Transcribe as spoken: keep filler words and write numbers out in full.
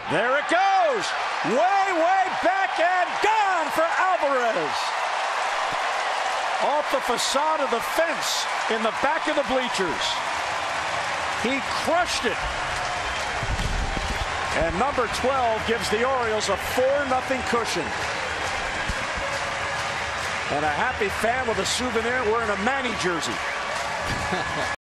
There it goes. Way, way back and gone for Alvarez. Off the facade of the fence in the back of the bleachers. He crushed it. And number twelve gives the Orioles a four nothing cushion. And a happy fan with a souvenir wearing a Manny jersey.